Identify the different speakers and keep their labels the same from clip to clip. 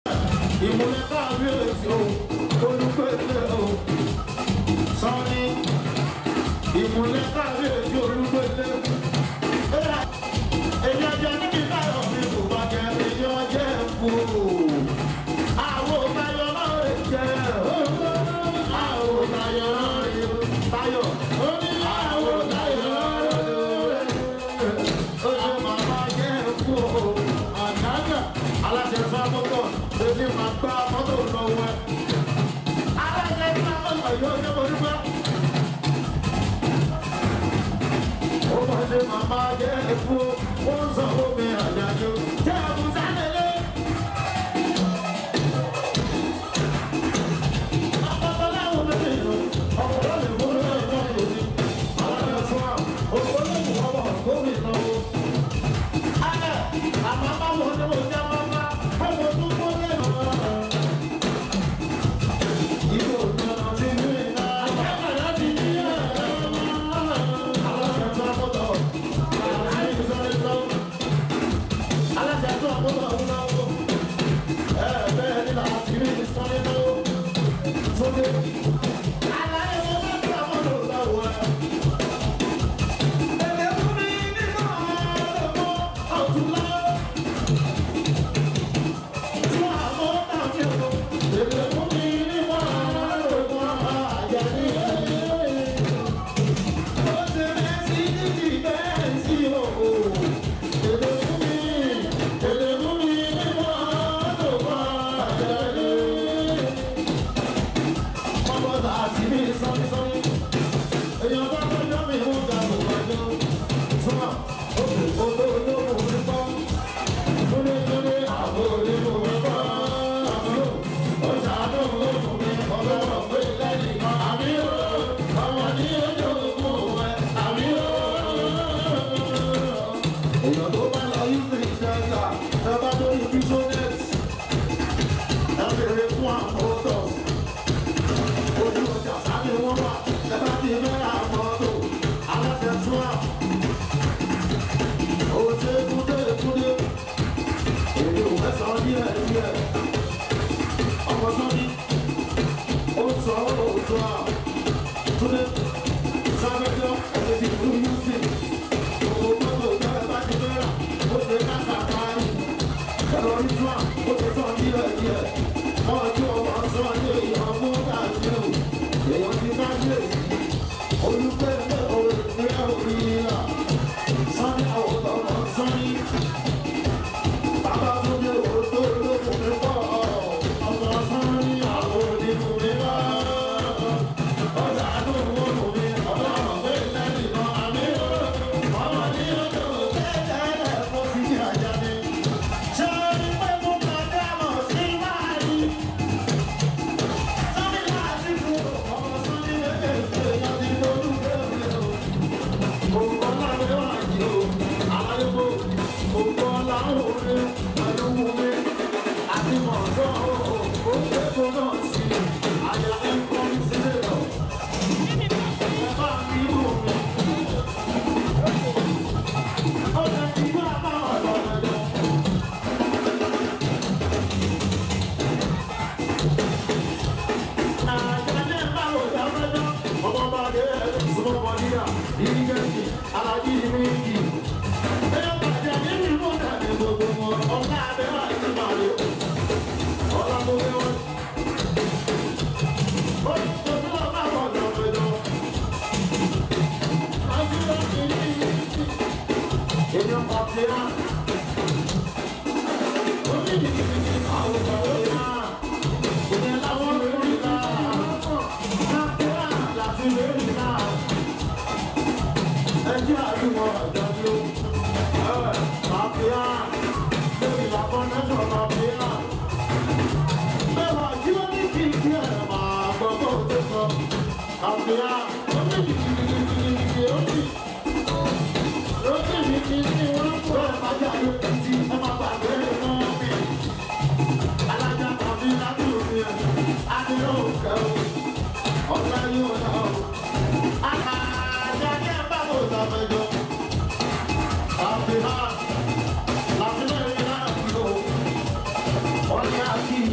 Speaker 1: ìmúlẹ̀ kábíyèsí o olùgbèlè o Sanni ìmúlẹ̀ kábíyèsí olùgbèlè èyí ọjọ́ níbi báyọ̀ mi kò bá jẹ èyí ọjọ́ ẹ̀fọ́ àwọn báyọ̀ náà lè jẹ àwọn báyọ̀ náà lè báyọ̀ àwọn báyọ̀ náà lè oṣù màmá jẹ ẹ̀fọ́ àdáńgà aláṣẹ fámọ́tò èmi máa gbá mọ́tò lọ́wọ́ aláṣẹ fámọ́tò yóò ṣe mo dúpẹ́. ó máa ṣe màmá jẹ́ ẹ̀fọ́ ó ń sọ omi àjàjò jẹ́ àbúzá lélẹ̀. ọ̀pọ̀lọpọ̀ láwọn méjèèjì ọ̀pọ̀lọpọ̀ lè mú lọ́wọ́ ìjọba òní aláṣẹ fún wa olùkọ́lẹ́kùn ọmọ gómìnà o. àmọ́ báwo ni mo jẹ́ wọ́n bá ọmọ tó kọ́ lẹ́nu. ìwọ ìjọba ti ní ìlà àgbàlá ti ní ìlà aláṣẹ fún akọ́tọ̀ aláṣẹ ìsọ̀rọ̀ ìsọ̀rọ̀ aláṣẹ fún akọ́tọ̀ ọ̀hún náà wò bẹ́ẹ̀ ni làásì ní ìsọ̀rọ̀ ìsọ̀rọ̀ sókè aláṣẹ wọn bá tó àkọ́tọ̀ lọ́wọ́ ẹ̀. èlé fún mi nínú ọ̀tún lọ́wọ́.
Speaker 2: Happy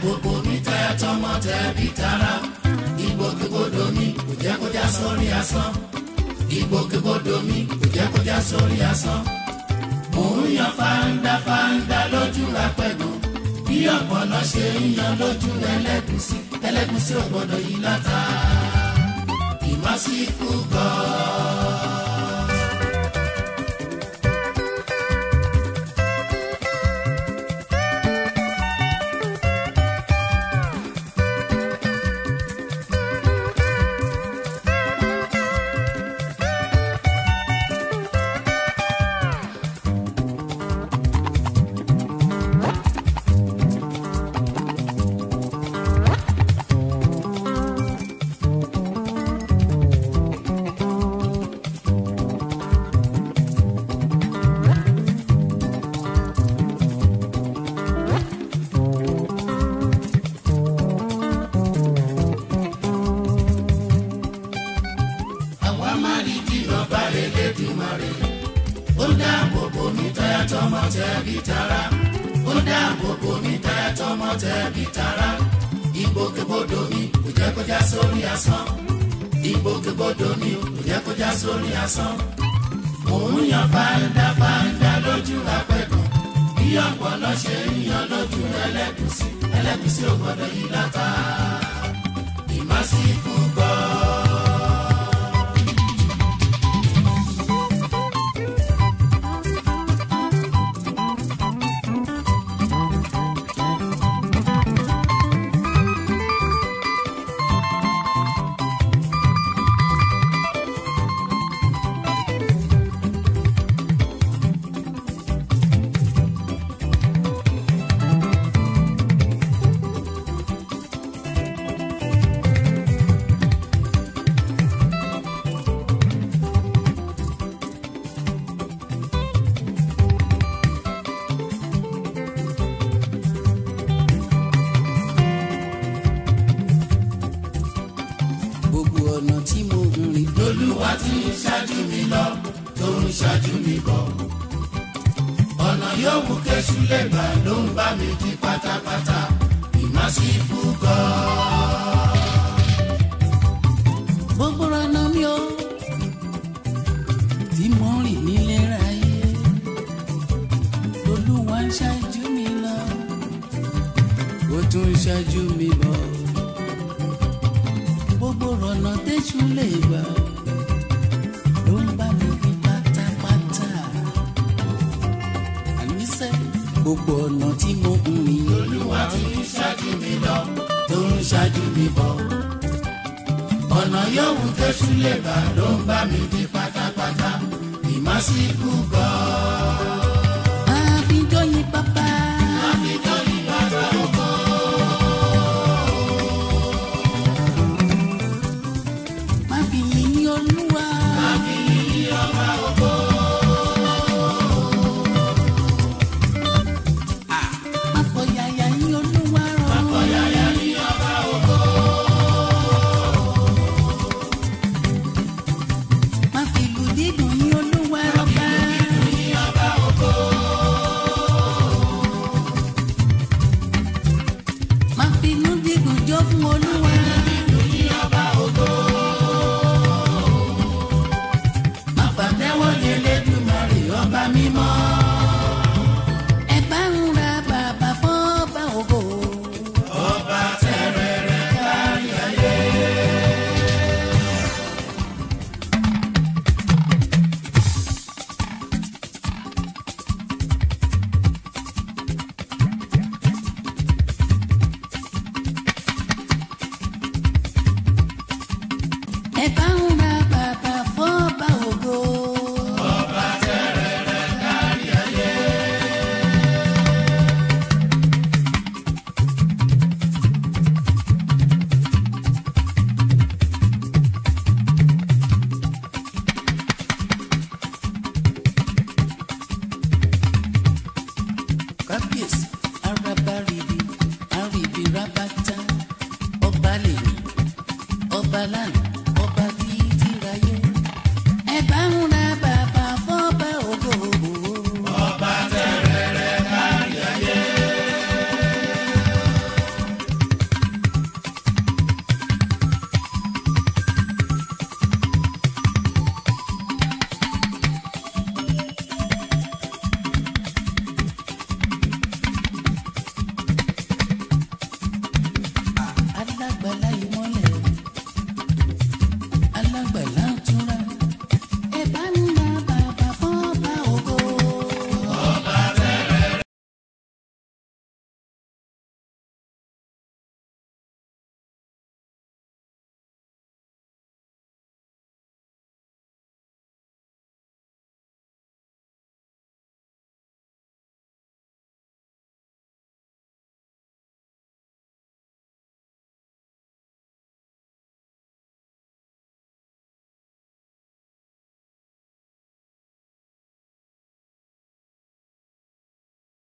Speaker 2: gbogbo mi táyà tọmọ tẹbí tará. Ìgbòkègbodò mi kò jẹ́ kó já sórí asán. Ìgbòkègbodò mi kò jẹ́ kó já sórí asán. Mò ń yan fáńdá lójú apẹ̀gùn. Bí ọ̀pọ̀lọ́ ṣe ń yan lójú ẹlẹ́gùsí. Ẹlẹ́gùsí ò gbọ́dọ̀ yí látà. Ìmásíkú gan. Ó dáàbò bò mí táyà tọmọ tẹbí tará. Ó dáàbò bò mí táyà tọmọ tẹbí tará. Ìgbòkègbodò mi kò jẹ́ kó já sórí asán. Ìgbòkègbodò mi kò jẹ́ kó já sórí asán. Mò ń yan fáńdá lójú apẹ̀gùn. Bí ọ̀pọ̀lọ́ ṣe ń yan lójú ẹlẹ́gùsí. Ẹlẹ́gùsí ò gbọ́dọ̀ yí látà. Ìmásíkú gbọ́. Olúwa tí ń ṣáájú mi lọ tó ń ṣáájú mi bọ̀. Ọ̀nà yòówù kéṣù lè gbà ló ń bá mi di pátápátá. Ìmásíkú gan.
Speaker 3: Gbogbo ọ̀nà mi ò tí mo rìn nílé ráyé. Olúwa ń ṣáájú mi lọ ó tún ń ṣáájú mi bọ̀. Gbogbo ọ̀nà téṣù lè gbà ló ń bá mi di pátápátá. Àníṣe gbogbo ọ̀nà tí mo ń rìn.
Speaker 2: Olúwa tí ń ṣáájú mi lọ tó ń ṣáájú mi bọ̀. Ọ̀nà yòówù kéṣù lè gbà ló ń bá mi di pátápátá. Ìmásíkú gan.
Speaker 3: Àbíjọ́ yín bàbá.
Speaker 2: Àbíjọ́ yín bàbá ògo.
Speaker 3: Olúwa.
Speaker 2: Àbí ọba ògo.
Speaker 3: Àfọ̀yàyà ní Olúwa rọ̀.
Speaker 2: Àfọ̀yàyà ní ọba ògo.
Speaker 3: Má fi ìlù dídùn ní Olúwa rọ̀ bá.
Speaker 2: Ní ọba ògo.
Speaker 3: Má fi inú dídùn jó fún Olúwa.
Speaker 2: Ní ọba ògo. Ọba mímọ́.
Speaker 3: Ẹ bá ń ra bàbá fọ́ba ògo.
Speaker 2: Ọba tẹrẹrẹ kárí ayé.
Speaker 3: Ẹ bá ń ra bàbá fọ́ba ògo. Kábíyèsí arábáribi àríbi rábátá ọba lèmi ọba lánàá